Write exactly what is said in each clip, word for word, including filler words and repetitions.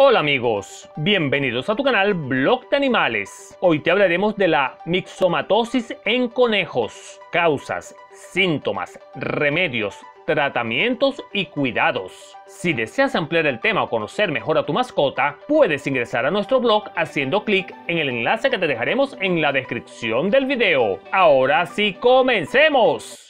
Hola amigos, bienvenidos a tu canal Blog de Animales. Hoy te hablaremos de la mixomatosis en conejos, causas, síntomas, remedios, tratamientos y cuidados. Si deseas ampliar el tema o conocer mejor a tu mascota, puedes ingresar a nuestro blog haciendo clic en el enlace que te dejaremos en la descripción del video. Ahora sí, comencemos.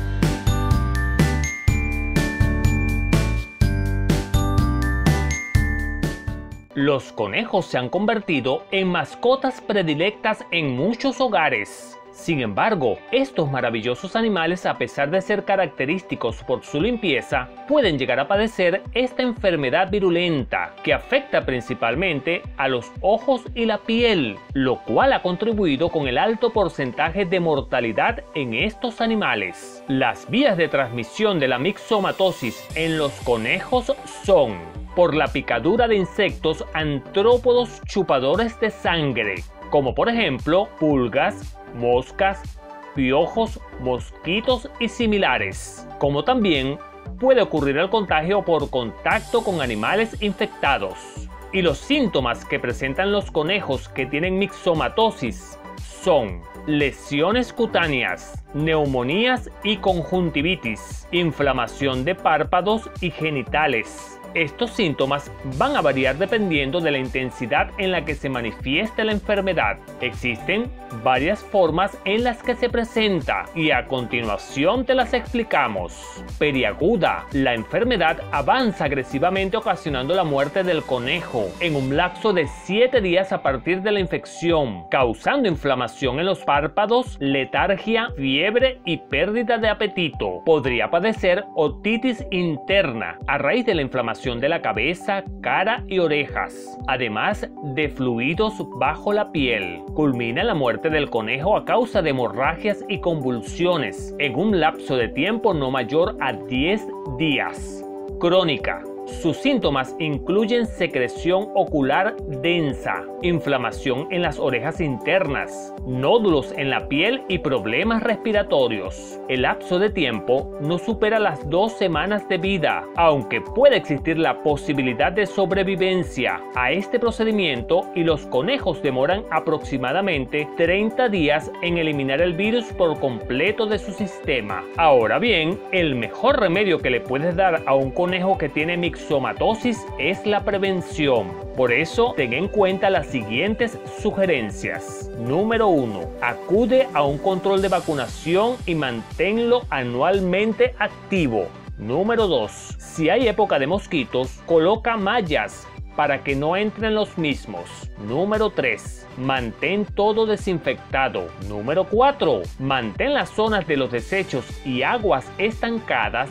Los conejos se han convertido en mascotas predilectas en muchos hogares. Sin embargo, estos maravillosos animales, a pesar de ser característicos por su limpieza, pueden llegar a padecer esta enfermedad virulenta que afecta principalmente a los ojos y la piel, lo cual ha contribuido con el alto porcentaje de mortalidad en estos animales. Las vías de transmisión de la mixomatosis en los conejos son: por la picadura de insectos antrópodos chupadores de sangre, como por ejemplo pulgas, moscas, piojos, mosquitos y similares, como también puede ocurrir el contagio por contacto con animales infectados. Y los síntomas que presentan los conejos que tienen mixomatosis son lesiones cutáneas, neumonías y conjuntivitis, inflamación de párpados y genitales. Estos síntomas van a variar dependiendo de la intensidad en la que se manifieste la enfermedad. Existen varias formas en las que se presenta y a continuación te las explicamos. Periaguda. La enfermedad avanza agresivamente ocasionando la muerte del conejo en un lapso de siete días a partir de la infección, causando inflamación en los párpados, letargia, fiebre y pérdida de apetito. Podría padecer otitis interna a raíz de la inflamación de la cabeza, cara y orejas, además de fluidos bajo la piel. Culmina la muerte del conejo a causa de hemorragias y convulsiones en un lapso de tiempo no mayor a diez días. Crónica. Sus síntomas incluyen secreción ocular densa, inflamación en las orejas internas, nódulos en la piel y problemas respiratorios. El lapso de tiempo no supera las dos semanas de vida, aunque puede existir la posibilidad de sobrevivencia a este procedimiento, y los conejos demoran aproximadamente treinta días en eliminar el virus por completo de su sistema. Ahora bien, el mejor remedio que le puedes dar a un conejo que tiene mixomatosis es la prevención. Por eso, ten en cuenta las siguientes sugerencias. Número uno. Acude a un control de vacunación y manténlo anualmente activo. Número dos. Si hay época de mosquitos, coloca mallas para que no entren los mismos. Número tres. Mantén todo desinfectado. Número cuatro. Mantén las zonas de los desechos y aguas estancadas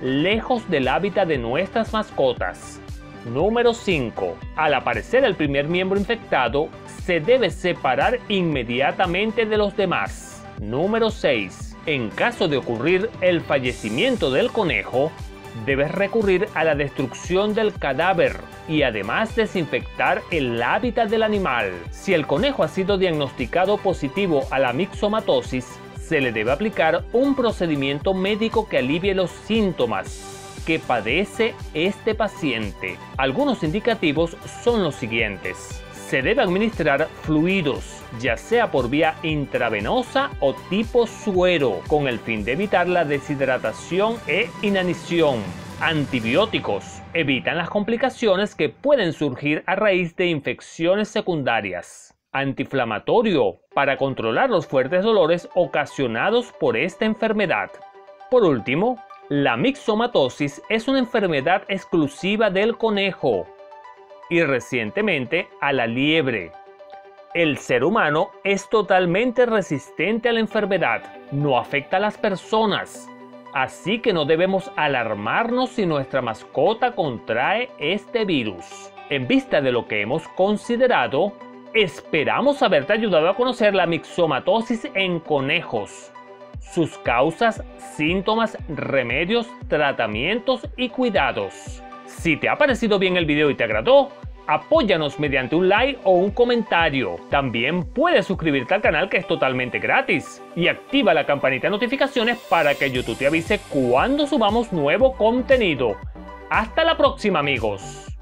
lejos del hábitat de nuestras mascotas. Número cinco. Al aparecer el primer miembro infectado, se debe separar inmediatamente de los demás. Número seis. En caso de ocurrir el fallecimiento del conejo, debes recurrir a la destrucción del cadáver y además desinfectar el hábitat del animal. Si el conejo ha sido diagnosticado positivo a la mixomatosis, se le debe aplicar un procedimiento médico que alivie los síntomas que padece este paciente. Algunos indicativos son los siguientes. Se debe administrar fluidos, ya sea por vía intravenosa o tipo suero, con el fin de evitar la deshidratación e inanición. Antibióticos evitan las complicaciones que pueden surgir a raíz de infecciones secundarias. Antiinflamatorio, para controlar los fuertes dolores ocasionados por esta enfermedad. Por último, la mixomatosis es una enfermedad exclusiva del conejo y recientemente a la liebre. El ser humano es totalmente resistente a la enfermedad, no afecta a las personas, así que no debemos alarmarnos si nuestra mascota contrae este virus. En vista de lo que hemos considerado, esperamos haberte ayudado a conocer la mixomatosis en conejos, sus causas, síntomas, remedios, tratamientos y cuidados. Si te ha parecido bien el video y te agradó, apóyanos mediante un like o un comentario. También puedes suscribirte al canal, que es totalmente gratis, y activa la campanita de notificaciones para que YouTube te avise cuando subamos nuevo contenido. Hasta la próxima, amigos.